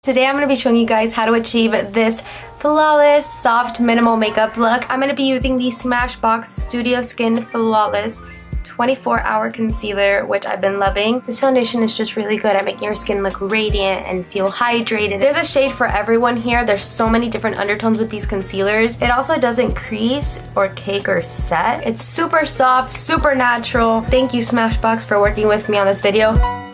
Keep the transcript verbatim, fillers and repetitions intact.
Today I'm going to be showing you guys how to achieve this flawless, soft, minimal makeup look. I'm going to be using the Smashbox Studio Skin Flawless twenty-four hour concealer, which I've been loving. This foundation is just really good at making your skin look radiant and feel hydrated. There's a shade for everyone here. There's so many different undertones with these concealers. It also doesn't crease or cake or set. It's super soft, super natural. Thank you, Smashbox, for working with me on this video.